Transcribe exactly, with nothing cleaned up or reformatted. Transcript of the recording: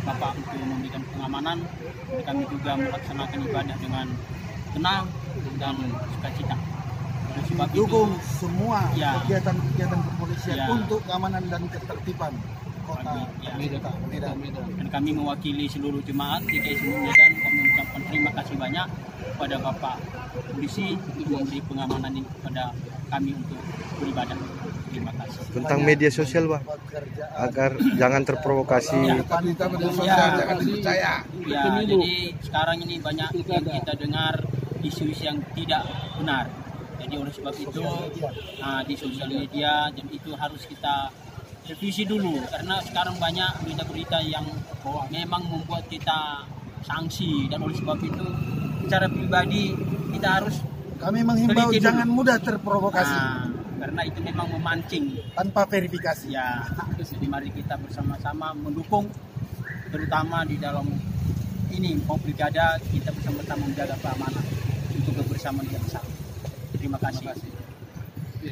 Bapak untuk memberikan pengamanan. Kami juga melaksanakan ibadah dengan tenang dan sukacita. Sebab dukung itu, semua ya, kegiatan-kegiatan kepolisian ya, untuk keamanan dan ketertiban kota ya, Medan. Medan. Dan kami mewakili seluruh jemaat G K I Sumur Medan, kami mengucapkan terima kasih banyak kepada Bapak Polisi untuk memberi pengamanan ini kepada kami untuk beribadah. Terima kasih. Tentang media sosial, Bang, agar jangan terprovokasi. Ya, ya, jangan dipercaya. Ya, jadi sekarang ini banyak yang kita dengar isu-isu yang tidak benar. Jadi oleh sebab itu nah, di sosial media, dan itu harus kita revisi dulu, karena sekarang banyak berita-berita yang memang membuat kita sanksi, dan oleh sebab itu secara pribadi kita harus kami menghimbau jangan mudah terprovokasi. Nah, karena itu memang memancing tanpa verifikasi. Ya, jadi mari kita bersama-sama mendukung, terutama di dalam ini mau pilkada, kita bersama-sama menjaga keamanan untuk kebersamaan yang bersama. Terima kasih.